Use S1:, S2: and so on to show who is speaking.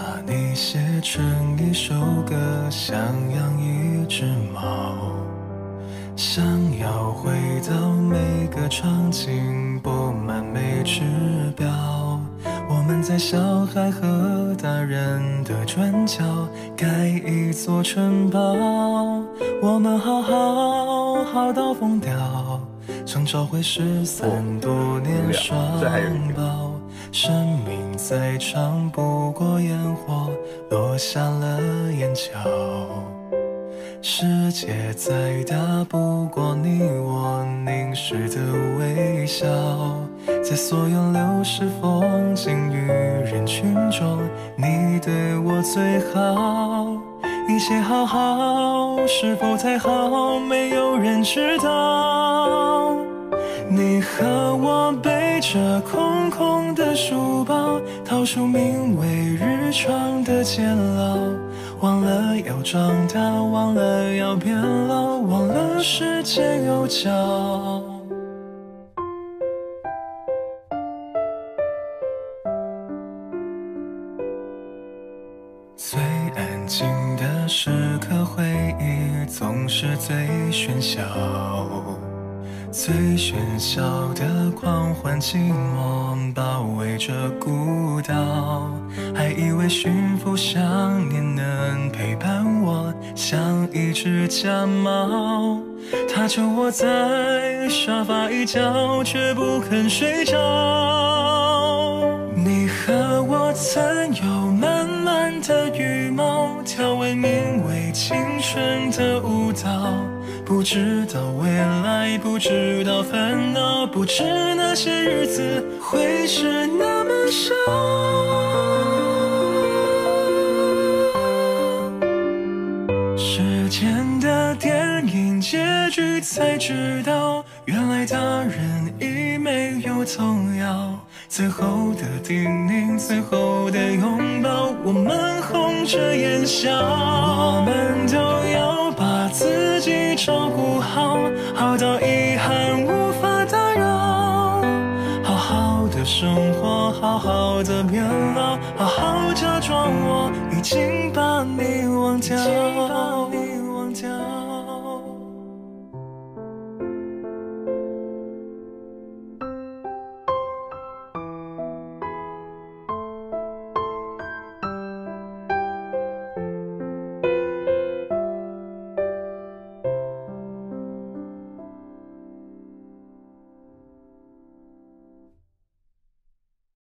S1: 你写成一首歌，像养一只猫，想要回到每个场景，布满每指标。我们在小孩和大人的转角盖一座城堡，我们好到疯掉，想找回13多年双胞。生命再长不过烟火落下了眼角，世界再大不过你我凝视的微笑，在所有流逝风景与人群中，你对我最好。一切好好，是否太好，没有人知道。你和我背着空空的书包，逃出名为日常的监牢，忘了要长大，忘了要变老，忘了世界有脚。最安静的时刻，回忆总是最喧嚣，最喧嚣的狂欢寂寞包围着孤岛，还以为驯服想念能陪伴我，像一只假猫。它就窝在沙发一角，却不肯睡着。你和我曾有满满的羽毛，跳回名为青春的舞蹈，不知道未来，不知道烦恼，不知那些日子会是那么少。时间的电影结局才知道，原来大人已没有童谣。最后的叮咛，最后的拥抱，我们红着眼笑。我们都要把自己照顾好，好到遗憾无法打扰。好好的生活，好好的变老，好好假装我已经把你忘掉。